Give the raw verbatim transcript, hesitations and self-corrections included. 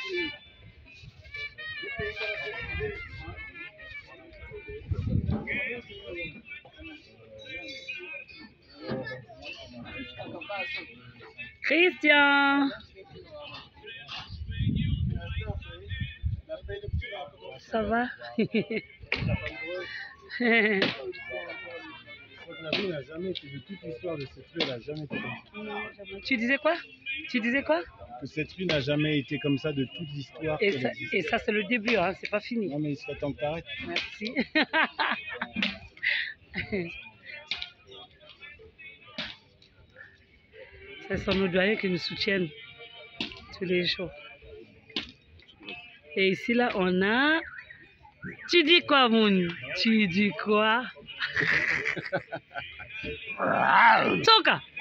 Christian, ça va? La vie n'a jamais été, de toute l'histoire de cette rue, elle n'a jamais été comme ça. Tu disais quoi? Tu disais quoi? Que cette rue n'a jamais été comme ça de toute l'histoire. Et, ça, et ça, c'est le début, hein, c'est pas fini. Non, mais il serait temps que t'arrêtes. Merci. Ce sont nos doyens qui nous soutiennent tous les jours. Et ici, là, on a... Tu dis quoi, mon? Tu dis quoi? Toka!